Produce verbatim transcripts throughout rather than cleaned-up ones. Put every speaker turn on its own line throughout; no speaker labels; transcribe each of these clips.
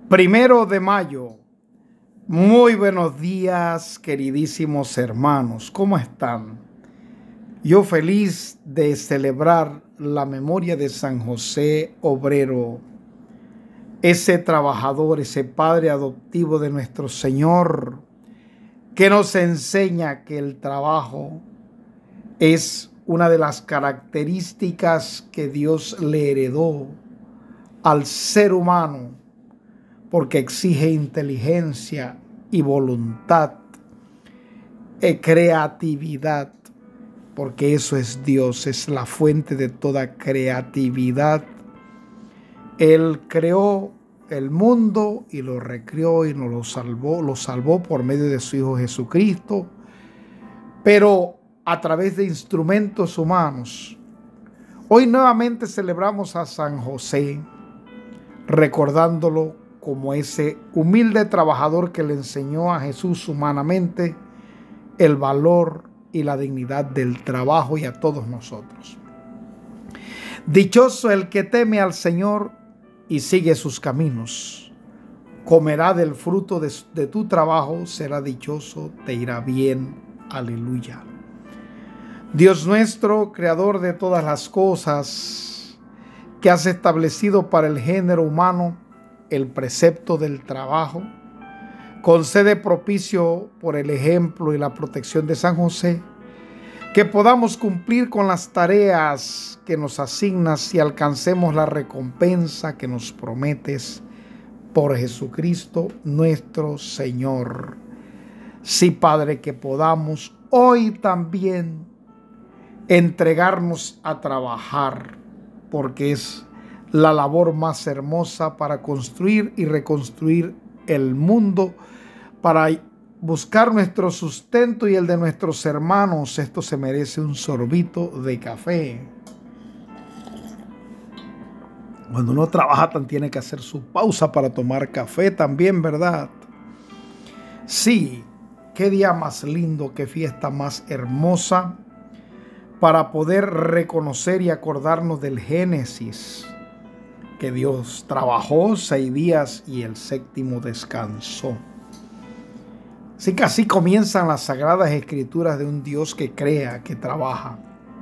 Primero de mayo. Muy buenos días, queridísimos hermanos. ¿Cómo están? Yo feliz de celebrar la memoria de San José Obrero, ese trabajador, ese padre adoptivo de nuestro Señor, que nos enseña que el trabajo es una de las características que Dios le heredó al ser humano, porque exige inteligencia y voluntad, y creatividad, porque eso es Dios, es la fuente de toda creatividad. Él creó el mundo y lo recreó y nos lo salvó, lo salvó por medio de su Hijo Jesucristo, pero a través de instrumentos humanos. Hoy nuevamente celebramos a San José, recordándolo como ese humilde trabajador que le enseñó a Jesús humanamente el valor y la dignidad del trabajo, y a todos nosotros. Dichoso el que teme al Señor y sigue sus caminos. Comerá del fruto de, de tu trabajo, será dichoso, te irá bien. Aleluya. Dios nuestro, creador de todas las cosas, que has establecido para el género humano el precepto del trabajo, concede propicio por el ejemplo y la protección de San José, que podamos cumplir con las tareas que nos asignas y alcancemos la recompensa que nos prometes por Jesucristo nuestro Señor. Sí, Padre, que podamos hoy también entregarnos a trabajar, porque es la labor más hermosa para construir y reconstruir el mundo, para buscar nuestro sustento y el de nuestros hermanos. Esto se merece un sorbito de café. Cuando uno trabaja, tan tiene que hacer su pausa para tomar café también, ¿verdad? Sí, qué día más lindo, qué fiesta más hermosa para poder reconocer y acordarnos del Génesis, que Dios trabajó seis días y el séptimo descansó. Así que así comienzan las sagradas escrituras de un Dios que crea, que trabaja,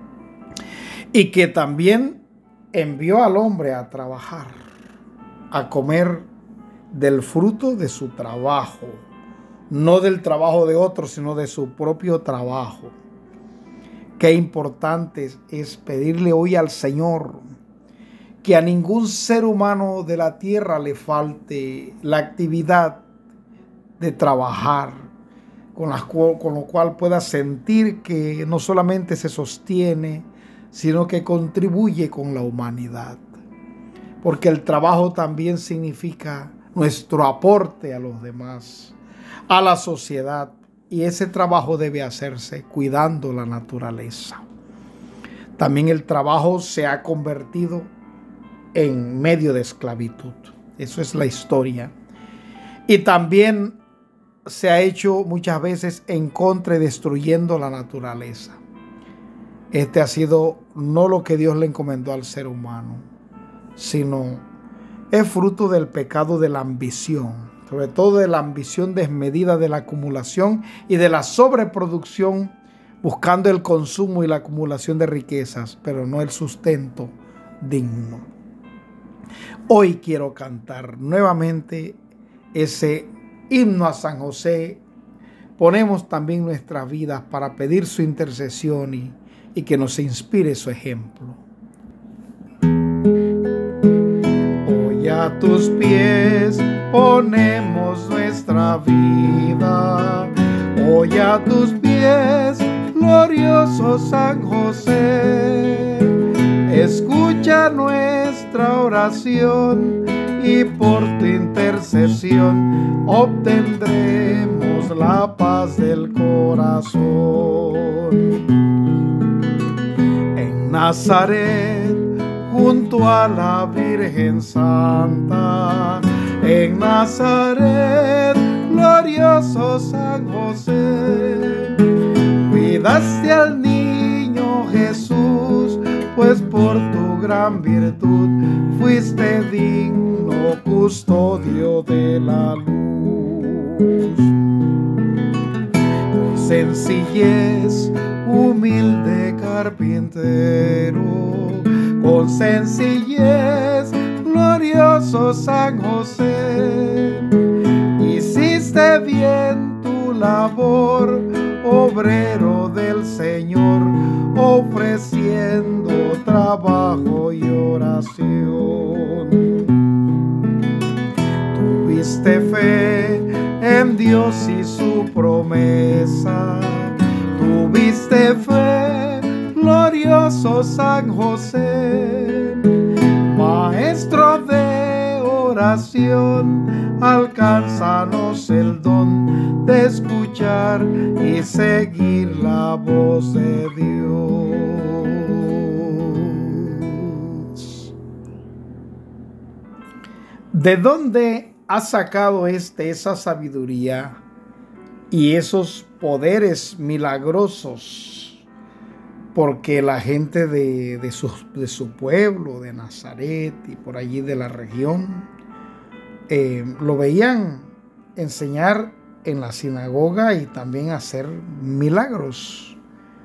y que también envió al hombre a trabajar, a comer del fruto de su trabajo, no del trabajo de otros, sino de su propio trabajo. Qué importante es pedirle hoy al Señor que a ningún ser humano de la tierra le falte la actividad de trabajar, con, la, con lo cual pueda sentir que no solamente se sostiene, sino que contribuye con la humanidad. Porque el trabajo también significa nuestro aporte a los demás, a la sociedad, y ese trabajo debe hacerse cuidando la naturaleza. También el trabajo se ha convertido en medio de esclavitud. Eso es la historia. Y también se ha hecho muchas veces en contra y destruyendo la naturaleza. Este ha sido no lo que Dios le encomendó al ser humano, sino es fruto del pecado de la ambición, sobre todo de la ambición desmedida, de la acumulación y de la sobreproducción, buscando el consumo y la acumulación de riquezas, pero no el sustento digno. Hoy quiero cantar nuevamente ese himno a San José. Ponemos también nuestras vidas para pedir su intercesión y, y que nos inspire su ejemplo. Hoy a tus pies ponemos nuestra vida. Hoy a tus pies, glorioso San José. Escucha nuestra oración y por tu intercesión obtendremos la paz del corazón. En Nazaret, junto a la Virgen Santa, en Nazaret, glorioso San José, cuidaste al niño Jesús, pues por tu gran virtud, fuiste digno custodio de la luz. Con sencillez, humilde carpintero, con sencillez, glorioso San José, hiciste bien tu labor, obrero del Señor, ofreciendo trabajo y oración. Tuviste fe en Dios y su promesa, tuviste fe, glorioso San José, maestro de oración, alcánzanos el don de escuchar y seguir la voz de Dios. ¿De dónde ha sacado este esa sabiduría y esos poderes milagrosos? Porque la gente de, de, su, de su pueblo, de Nazaret y por allí de la región, eh, lo veían enseñar en la sinagoga y también hacer milagros.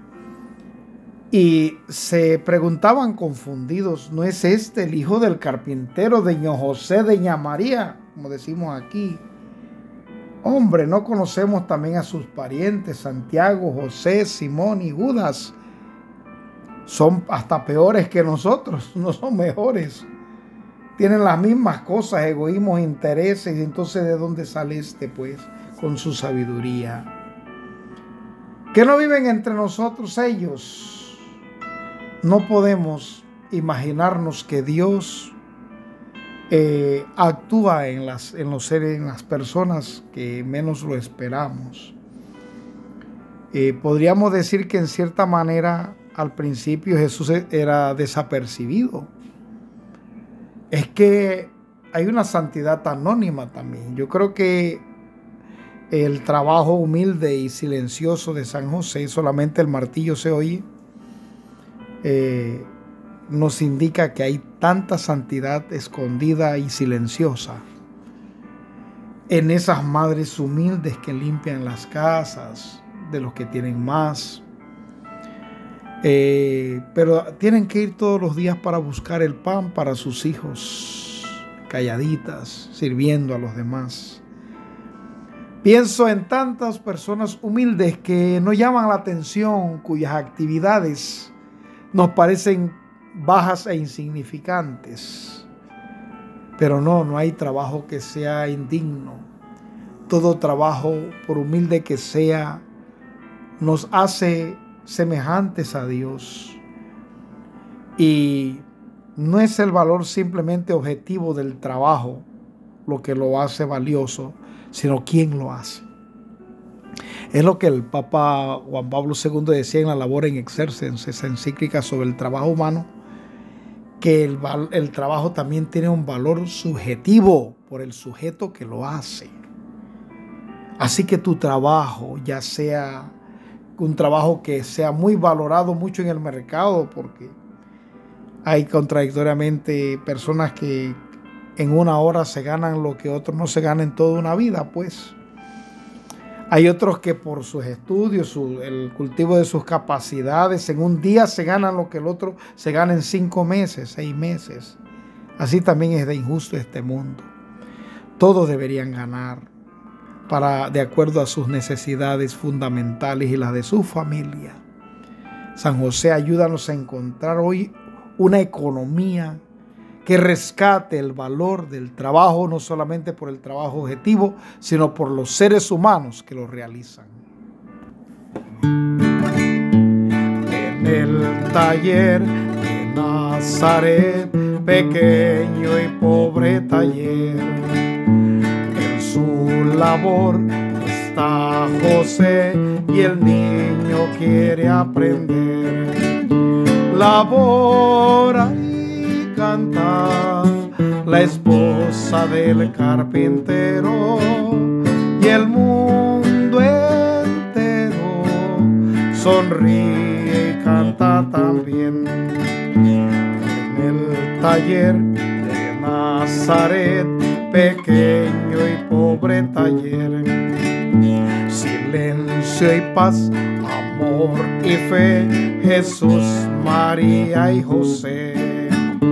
Y se preguntaban confundidos, ¿no es este el hijo del carpintero de ño José de ña María? Como decimos aquí. Hombre, ¿no conocemos también a sus parientes, Santiago, José, Simón y Judas? Son hasta peores que nosotros, no son mejores. Tienen las mismas cosas, egoísmos, intereses. Y entonces, ¿de dónde sale este, pues? Con su sabiduría. ¿Que no viven entre nosotros ellos? No podemos imaginarnos que Dios eh, actúa en, las, en los seres, en las personas que menos lo esperamos. Eh, podríamos decir que en cierta manera al principio Jesús era desapercibido. Es que hay una santidad anónima también. Yo creo que el trabajo humilde y silencioso de San José, solamente el martillo se oye, eh, nos indica que hay tanta santidad escondida y silenciosa en esas madres humildes que limpian las casas de los que tienen más. Eh, pero tienen que ir todos los días para buscar el pan para sus hijos, calladitas, sirviendo a los demás. Pienso en tantas personas humildes que no llaman la atención, cuyas actividades nos parecen bajas e insignificantes. Pero no, no hay trabajo que sea indigno. Todo trabajo, por humilde que sea, nos hace semejantes a Dios. Y no es el valor simplemente objetivo del trabajo lo que lo hace valioso, sino quién lo hace. Es lo que el Papa Juan Pablo segundo decía en la Labor in Exercens, esa encíclica sobre el trabajo humano, que el, el trabajo también tiene un valor subjetivo por el sujeto que lo hace. Así que tu trabajo, ya sea un trabajo que sea muy valorado mucho en el mercado, porque hay contradictoriamente personas que en una hora se ganan lo que otros no se ganan en toda una vida, pues. Hay otros que por sus estudios, su, el cultivo de sus capacidades, en un día se ganan lo que el otro se gana en cinco meses, seis meses. Así también es de injusto este mundo. Todos deberían ganar para, de acuerdo a sus necesidades fundamentales y las de su familia. San José, ayúdanos a encontrar hoy una economía que rescate el valor del trabajo, no solamente por el trabajo objetivo, sino por los seres humanos que lo realizan. En el taller de Nazaret, pequeño y pobre taller, en su labor está José y el niño quiere aprender. Labora y canta la esposa del carpintero, y el mundo entero sonríe y canta también. En el taller de Nazaret, pequeño y pobre taller. Silencio y paz, amor y fe, Jesús, María y José.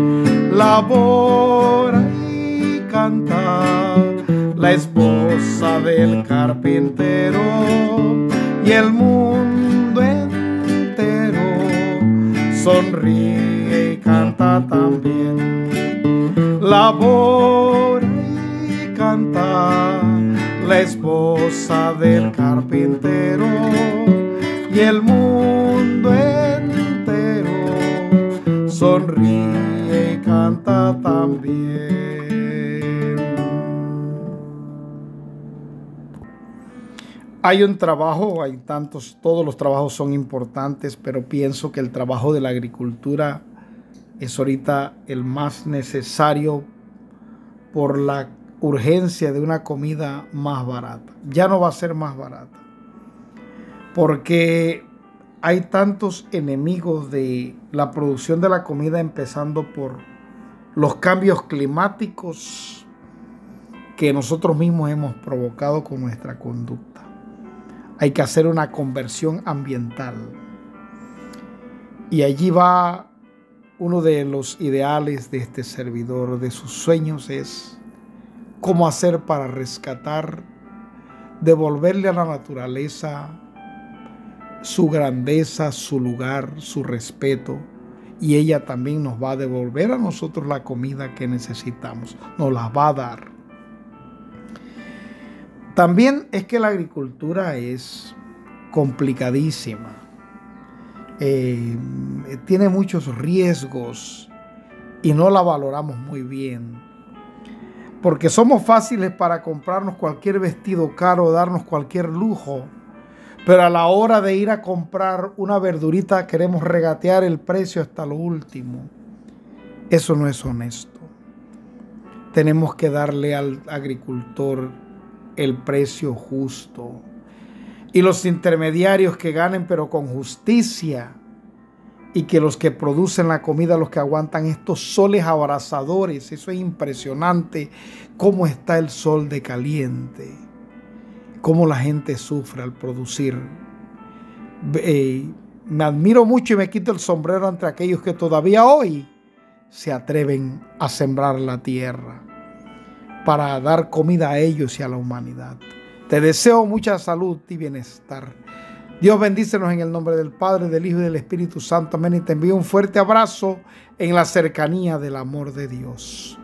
Labora y canta la esposa del carpintero, y el mundo entero sonríe y canta también. Labora y canta la esposa del carpintero, y el mundo entero sonríe y canta también. Hay un trabajo, hay tantos, todos los trabajos son importantes, pero pienso que el trabajo de la agricultura es ahorita el más necesario por la urgencia de una comida más barata. Ya no va a ser más barata, porque hay tantos enemigos de la producción de la comida, empezando por los cambios climáticos que nosotros mismos hemos provocado con nuestra conducta. Hay que hacer una conversión ambiental. Y allí va uno de los ideales de este servidor, de sus sueños, es cómo hacer para rescatar, devolverle a la naturaleza su grandeza, su lugar, su respeto. Y ella también nos va a devolver a nosotros la comida que necesitamos. Nos la va a dar. También es que la agricultura es complicadísima. Eh, tiene muchos riesgos y no la valoramos muy bien. Porque somos fáciles para comprarnos cualquier vestido caro, darnos cualquier lujo. Pero a la hora de ir a comprar una verdurita queremos regatear el precio hasta lo último. Eso no es honesto. Tenemos que darle al agricultor el precio justo. Y los intermediarios que ganen, pero con justicia. Y que los que producen la comida, los que aguantan estos soles abrasadores. Eso es impresionante. Cómo está el sol de caliente. Cómo la gente sufre al producir. Eh, me admiro mucho y me quito el sombrero ante aquellos que todavía hoy se atreven a sembrar la tierra para dar comida a ellos y a la humanidad. Te deseo mucha salud y bienestar. Dios bendícenos en el nombre del Padre, del Hijo y del Espíritu Santo. Amén. Y te envío un fuerte abrazo en la cercanía del amor de Dios.